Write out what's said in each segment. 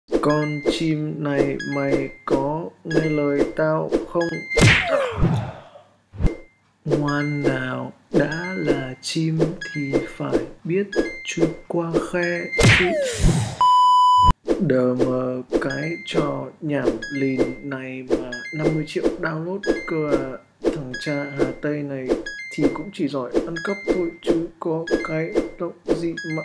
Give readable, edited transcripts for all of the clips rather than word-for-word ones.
Con chim này mày có nghe lời tao không? Ngoan nào, đã là chim thì phải biết chui qua khe chứ. Đờ mờ cái trò nhảm lìn này mà 50 triệu download cơ à. Thằng cha Hà Tây này thì cũng chỉ giỏi ăn cắp thôi chứ có cái động gì mà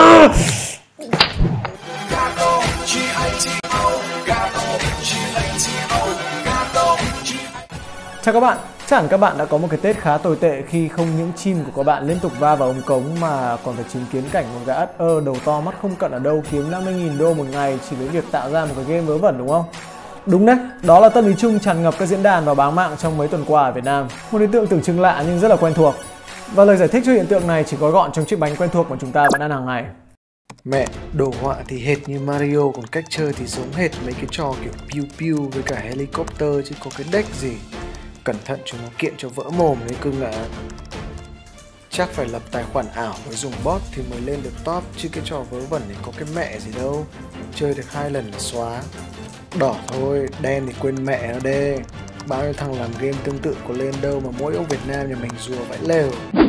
Chào các bạn, chắc hẳn các bạn đã có một cái Tết khá tồi tệ khi không những chim của các bạn liên tục va vào ống cống mà còn phải chứng kiến cảnh một gã ất ơ đầu to mắt không cận ở đâu kiếm 50.000 đô một ngày chỉ với việc tạo ra một cái game vớ vẩn, đúng không? Đúng đấy, đó là tâm lý chung tràn ngập các diễn đàn và báo mạng trong mấy tuần qua ở Việt Nam. Một hiện tượng tưởng chừng lạ nhưng rất là quen thuộc. Và lời giải thích cho hiện tượng này chỉ gói gọn trong chiếc bánh quen thuộc mà chúng ta vẫn ăn hàng ngày. mẹ. Đồ họa thì hệt như Mario, còn cách chơi thì giống hệt mấy cái trò kiểu pew pew với cả helicopter chứ có cái deck gì. Cẩn thận chúng nó kiện cho vỡ mồm đấy cưng ạ. Chắc phải lập tài khoản ảo với dùng bot thì mới lên được top, chứ cái trò vớ vẩn này có cái mẹ gì đâu. Chơi được 2 lần là xóa. Đỏ thôi, đen thì quên mẹ nó đê. Bao nhiêu thằng làm game tương tự có lên đâu mà mỗi ông Việt Nam nhà mình rùa vãi lều.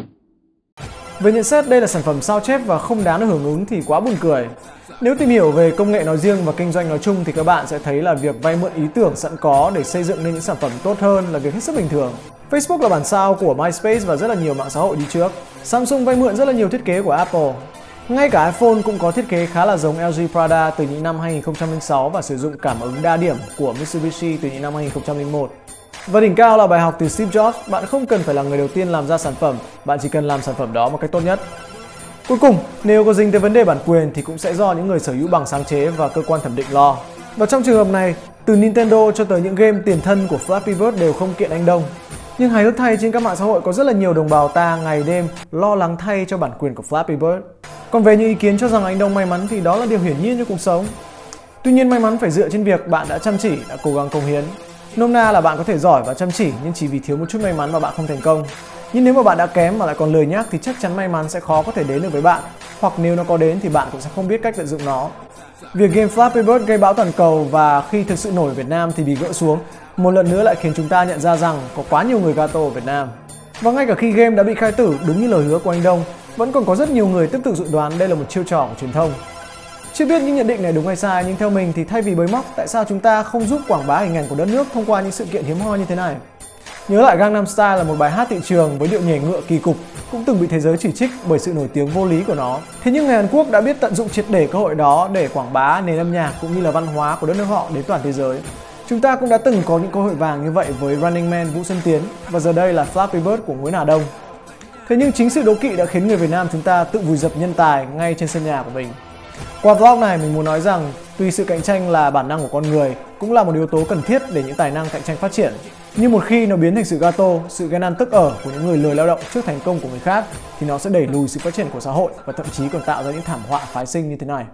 Với nhận xét đây là sản phẩm sao chép và không đáng được hưởng ứng thì quá buồn cười. Nếu tìm hiểu về công nghệ nói riêng và kinh doanh nói chung thì các bạn sẽ thấy là việc vay mượn ý tưởng sẵn có để xây dựng nên những sản phẩm tốt hơn là việc hết sức bình thường. Facebook là bản sao của MySpace và rất là nhiều mạng xã hội đi trước. Samsung vay mượn rất là nhiều thiết kế của Apple. Ngay cả iPhone cũng có thiết kế khá là giống LG Prada từ những năm 2006 và sử dụng cảm ứng đa điểm của Mitsubishi từ những năm 2001. Và đỉnh cao là bài học từ Steve Jobs, bạn không cần phải là người đầu tiên làm ra sản phẩm, bạn chỉ cần làm sản phẩm đó một cách tốt nhất. Cuối cùng, nếu có dính tới vấn đề bản quyền thì cũng sẽ do những người sở hữu bằng sáng chế và cơ quan thẩm định lo. Và trong trường hợp này, từ Nintendo cho tới những game tiền thân của Flappy Bird đều không kiện anh Đông. Nhưng hài hước thay, trên các mạng xã hội có rất là nhiều đồng bào ta ngày đêm lo lắng thay cho bản quyền của Flappy Bird. Còn về những ý kiến cho rằng anh Đông may mắn thì đó là điều hiển nhiên trong cuộc sống. Tuy nhiên may mắn phải dựa trên việc bạn đã chăm chỉ, đã cố gắng cống hiến. Nôm na là bạn có thể giỏi và chăm chỉ nhưng chỉ vì thiếu một chút may mắn mà bạn không thành công. Nhưng nếu mà bạn đã kém mà lại còn lười nhác thì chắc chắn may mắn sẽ khó có thể đến được với bạn. Hoặc nếu nó có đến thì bạn cũng sẽ không biết cách tận dụng nó. Việc game Flappy Bird gây bão toàn cầu và khi thực sự nổi ở Việt Nam thì bị gỡ xuống, một lần nữa lại khiến chúng ta nhận ra rằng có quá nhiều người gato ở Việt Nam. Và ngay cả khi game đã bị khai tử đúng như lời hứa của anh Đông, vẫn còn có rất nhiều người tiếp tục dự đoán đây là một chiêu trò của truyền thông. Chưa biết những nhận định này đúng hay sai, nhưng theo mình thì thay vì bới móc, tại sao chúng ta không giúp quảng bá hình ảnh của đất nước thông qua những sự kiện hiếm hoi như thế này? Nhớ lại Gangnam Style là một bài hát thị trường với điệu nhảy ngựa kỳ cục, cũng từng bị thế giới chỉ trích bởi sự nổi tiếng vô lý của nó. Thế nhưng người Hàn Quốc đã biết tận dụng triệt để cơ hội đó để quảng bá nền âm nhạc cũng như là văn hóa của đất nước họ đến toàn thế giới. Chúng ta cũng đã từng có những cơ hội vàng như vậy với Running Man Vũ Xuân Tiến và giờ đây là Flappy Bird của Nguyễn Hà Đông. Thế nhưng chính sự đố kỵ đã khiến người Việt Nam chúng ta tự vùi dập nhân tài ngay trên sân nhà của mình. Qua vlog này mình muốn nói rằng tuy sự cạnh tranh là bản năng của con người, cũng là một yếu tố cần thiết để những tài năng cạnh tranh phát triển. Nhưng một khi nó biến thành sự gato, sự ghen ăn tức ở của những người lười lao động trước thành công của người khác thì nó sẽ đẩy lùi sự phát triển của xã hội và thậm chí còn tạo ra những thảm họa phái sinh như thế này.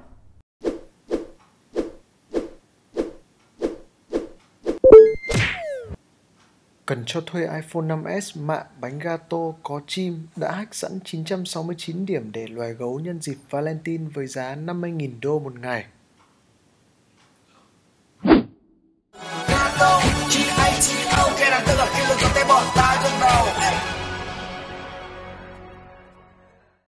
Cần cho thuê iPhone 5S mạng bánh gato có chim đã hack sẵn 969 điểm để loài gấu nhân dịp Valentine với giá 50.000 đô một ngày.